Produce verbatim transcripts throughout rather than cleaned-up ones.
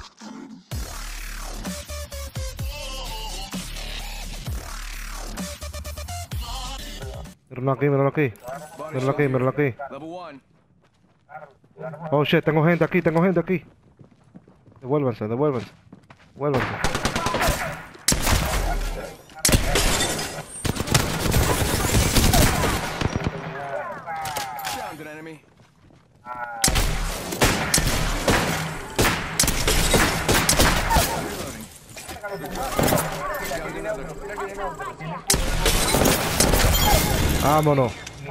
Míralo aquí, míralo aquí. Míralo aquí, míralo aquí. Oh shit, tengo gente aquí, tengo gente aquí. Devuélvanse, devuélvanse. Devuélvanse. Vámonos.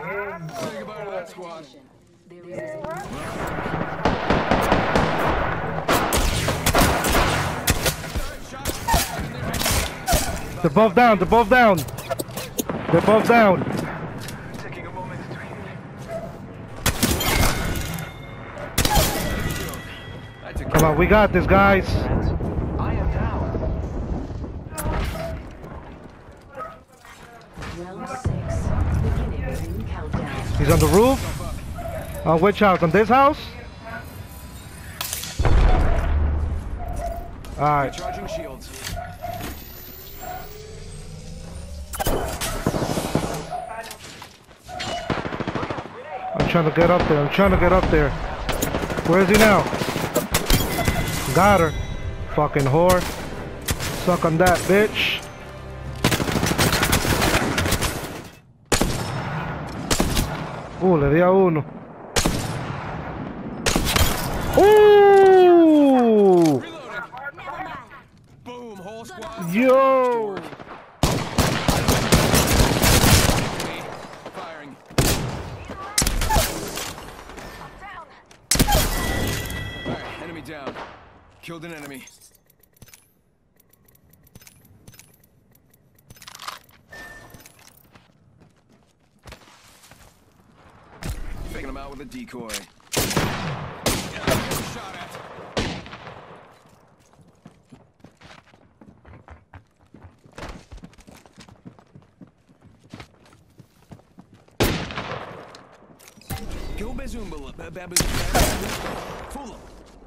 They're both down, they're both down. They're both down. Come on, we got this, guys. He's on the roof. On which house? On this house? Alright. Charging shields. I'm trying to get up there. I'm trying to get up there. Where is he now? Got her. Fucking whore. Suck on that, bitch. Uh, le di a uno. Uh! Boom, whole squad. Yo! Firing. Alright, enemy down. Killed an enemy. Taking him out with a decoy. Shot at. Go Bazoomba, Babazoomba. Fool him.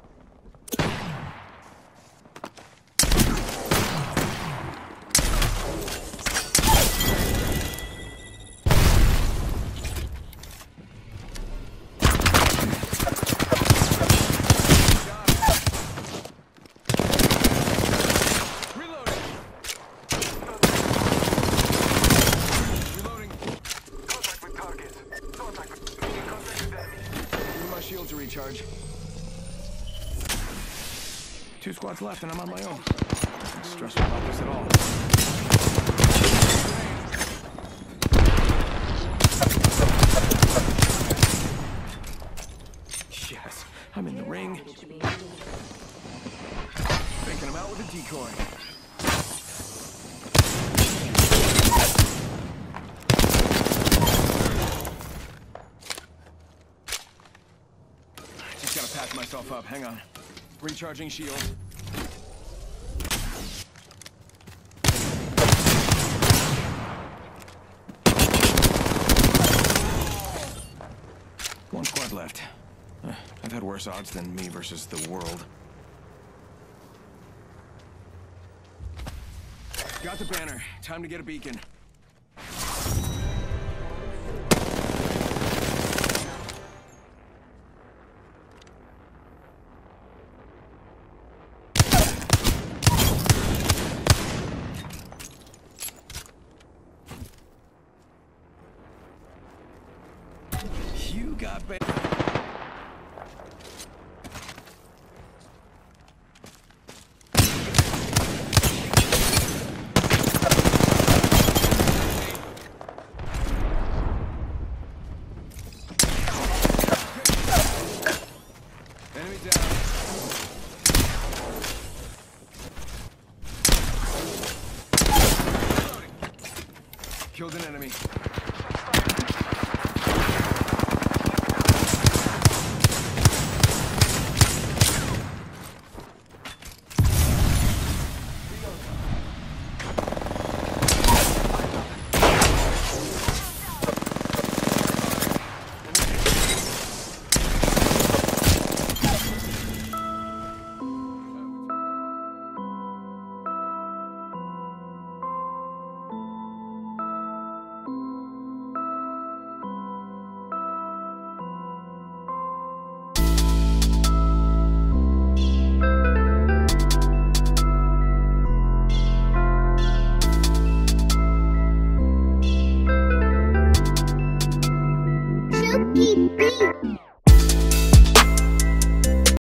Shield to recharge. Two squads left and I'm on my own. Not stressed about this at all. Yes, I'm in the ring. Faking him out with a decoy. Patch myself up. Hang on. Recharging shield. One squad left. Uh, I've had worse odds than me versus the world. Got the banner. Time to get a beacon. You got bait. Enemy down. Killed an enemy.